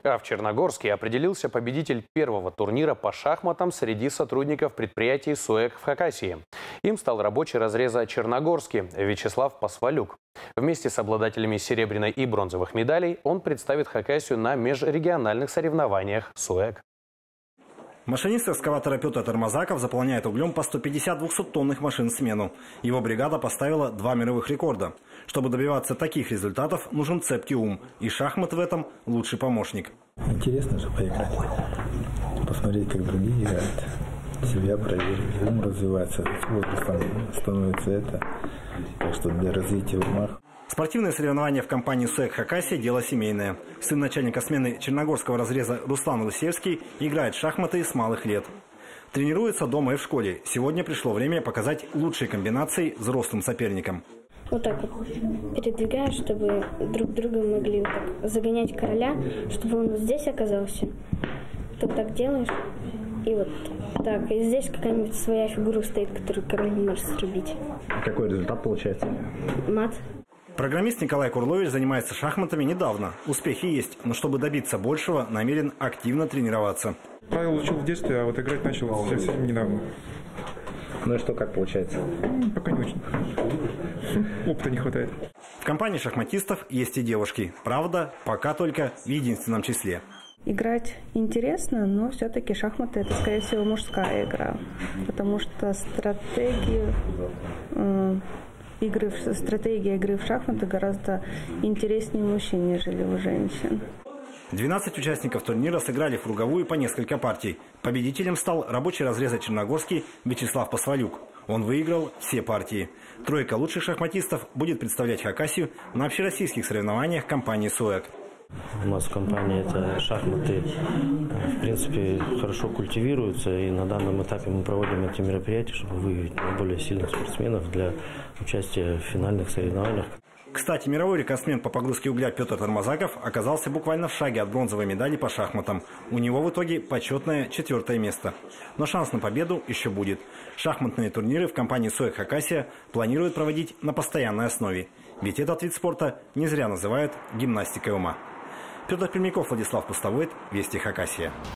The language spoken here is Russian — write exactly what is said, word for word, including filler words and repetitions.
А в Черногорске определился победитель первого турнира по шахматам среди сотрудников предприятий СУЭК в Хакасии. Им стал рабочий разреза Черногорский Вячеслав Посвалюк. Вместе с обладателями серебряной и бронзовых медалей он представит Хакасию на межрегиональных соревнованиях СУЭК. Машинист экскаватора Петр Тормозаков заполняет углем по сто пятьдесят двухсоттонных машин в смену. Его бригада поставила два мировых рекорда. Чтобы добиваться таких результатов, нужен цепкий ум. И шахмат в этом лучший помощник. Интересно же поиграть. Посмотреть, как другие играют. Себя проверить, ум развивается, возрастом становится это. Так что для развития ума. Спортивные соревнования в компании СУЭК Хакасия – дело семейное. Сын начальника смены черногорского разреза Руслан Лысевский играет в шахматы с малых лет. Тренируется дома и в школе. Сегодня пришло время показать лучшие комбинации взрослым соперникам. Вот так вот передвигаешь, чтобы друг друга могли вот так загонять короля, чтобы он вот здесь оказался. Ты вот так делаешь, и вот так. И здесь какая-нибудь своя фигура стоит, которую король не может срубить. Какой результат получается? Мат. Программист Николай Курлович занимается шахматами недавно. Успехи есть, но чтобы добиться большего, намерен активно тренироваться. Правила учил в детстве, а вот играть начал совсем недавно. Ну и что, как получается? Пока не очень. Опыта не хватает. В компании шахматистов есть и девушки. Правда, пока только в единственном числе. Играть интересно, но все-таки шахматы – это, скорее всего, мужская игра. Потому что стратегию... Э Игры, стратегия игры в шахматы гораздо интереснее мужчин, нежели у женщин. двенадцать участников турнира сыграли в круговую по несколько партий. Победителем стал рабочий разреза Черногорский Вячеслав Посвалюк. Он выиграл все партии. Тройка лучших шахматистов будет представлять Хакасию на общероссийских соревнованиях компании СУЭК. У нас в компании это шахматы, в принципе, хорошо культивируются, и на данном этапе мы проводим эти мероприятия, чтобы выявить более сильных спортсменов для участия в финальных соревнованиях. Кстати, мировой рекордсмен по погрузке угля Петр Тормозаков оказался буквально в шаге от бронзовой медали по шахматам. У него в итоге почетное четвертое место. Но шанс на победу еще будет. Шахматные турниры в компании СУЭК Хакасия планируют проводить на постоянной основе. Ведь этот вид спорта не зря называют гимнастикой ума. Петр Пермяков, Владислав Пустовойт, Вести Хакасия.